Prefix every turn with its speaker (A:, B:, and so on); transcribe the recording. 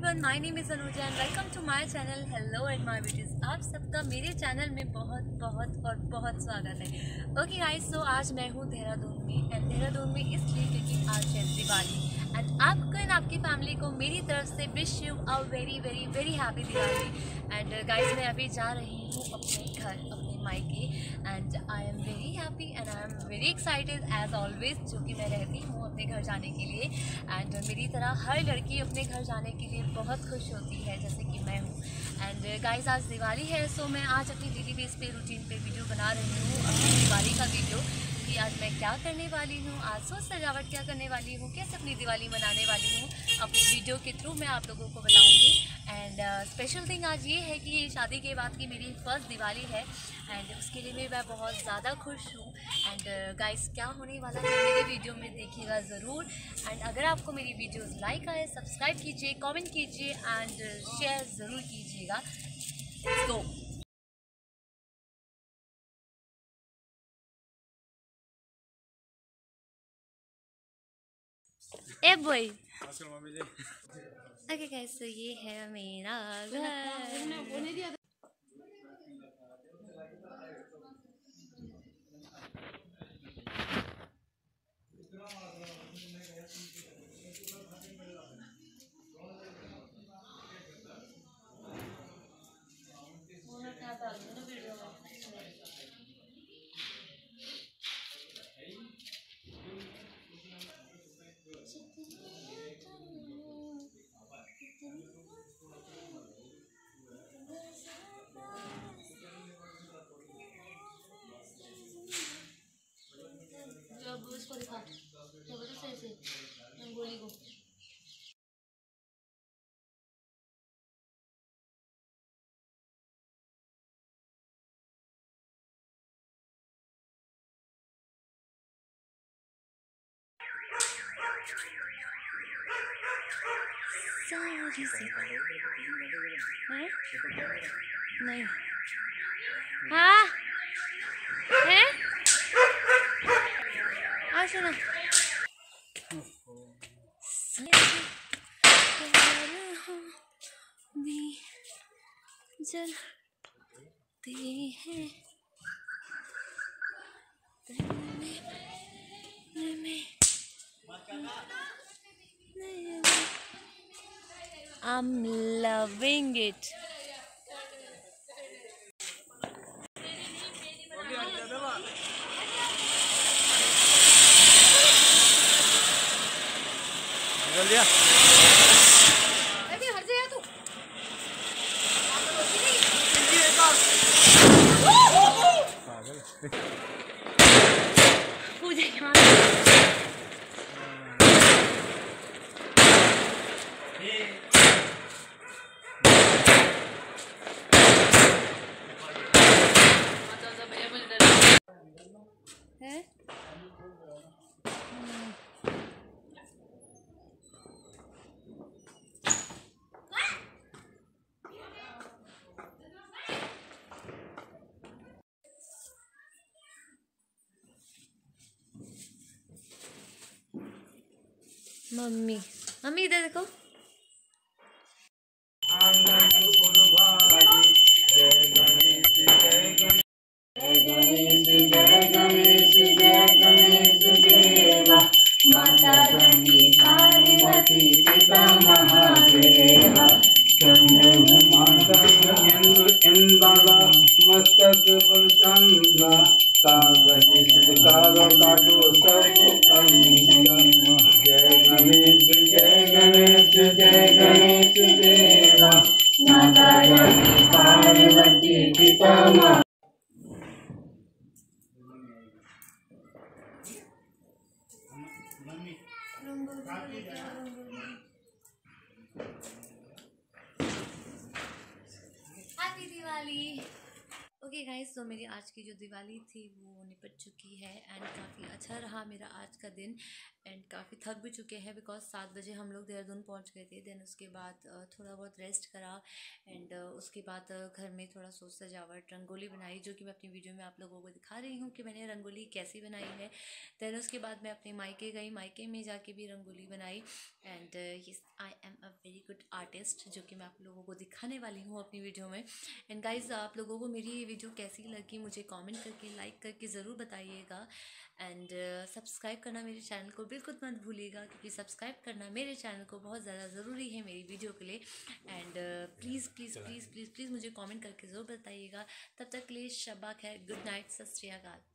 A: Everyone, my name is Anuja and welcome to my channel hello and my beauties. आप सबका मेरे channel में बहुत बहुत और बहुत स्वागत है। ओके गाइस, सो आज मैं हूँ देहरादून में एंड देहरादून में इसलिए क्योंकि आज है दिवाली एंड आपको एंड आपकी फैमिली को मेरी तरफ से wish you a very very very happy Diwali. And guys, मैं अभी जा रही हूँ अपने घर, अपने मायके and I am very happy and I am very excited as always, जो कि मैं रहती हूँ अपने घर जाने के लिए। एंड मेरी तरह हर लड़की अपने घर जाने के लिए बहुत खुश होती है, जैसे कि मैं हूँ। एंड गाइस, आज दिवाली है, सो मैं आज अपनी डेली बेस पे रूटीन पे वीडियो बना रही हूँ, अपनी दिवाली का वीडियो कि आज मैं क्या करने वाली हूँ, आज सोच सजावट क्या करने वाली हूँ, कैसे अपनी दिवाली मनाने वाली हूँ, अपनी वीडियो के थ्रू मैं आप लोगों को बताऊँगी। एंड स्पेशल थिंग आज ये है कि ये शादी के बाद की मेरी फर्स्ट दिवाली है एंड उसके लिए भी मैं बहुत ज़्यादा खुश हूँ। एंड गाइस, क्या होने वाला है मेरी वीडियो में देखिएगा ज़रूर। एंड अगर आपको मेरी वीडियोस लाइक आए, सब्सक्राइब कीजिए, कमेंट कीजिए एंड शेयर ज़रूर कीजिएगा। Let's go. ए बॉय, ओके गाइस, तो ये है मेरा घर। अब उसको दिखा, जबरदस्त ऐसे रंगोली को। नहीं, हाँ है, आ सुनो। जलते हैं I'm loving it.
B: निकल दिया।
A: अरे हट जा तू। पूजे है। मम्मी मम्मी इधर देखो।
C: माता गंगी पार्वती पिता महादेव मस्तक पर चंदा कागज कारो काटो सब जय गणेश जय गणेश जय गणेश देवा माता गंगी पार्वती पिता महा।
A: हैप्पी दिवाली। ओके गाइस, तो मेरी आज की जो दिवाली थी वो निपट चुकी है एंड काफ़ी अच्छा रहा मेरा आज का दिन एंड काफ़ी थक भी चुके हैं बिकॉज 7 बजे हम लोग देहरादून पहुंच गए थे। देन उसके बाद थोड़ा बहुत रेस्ट करा एंड उसके बाद घर में थोड़ा सोच सजावट रंगोली बनाई, जो कि मैं अपनी वीडियो में आप लोगों को दिखा रही हूँ कि मैंने रंगोली कैसी बनाई है। देन उसके बाद मैं अपने मायके गई, मायके में जाके भी रंगोली बनाई and yes I am a very good artist, जो कि मैं आप लोगों को दिखाने वाली हूँ अपनी वीडियो में। एंड गाइज, आप लोगों को मेरी ये वीडियो कैसी लगी मुझे कमेंट करके लाइक करके ज़रूर बताइएगा एंड सब्सक्राइब करना मेरे चैनल को बिल्कुल मत भूलिएगा, क्योंकि सब्सक्राइब करना मेरे चैनल को बहुत ज़्यादा ज़रूरी है मेरी वीडियो के लिए। And please please please please please मुझे कमेंट करके ज़रूर बताइएगा। तब तक के लिए शब्बा खैर, गुड नाइट, सत श्री अकाल।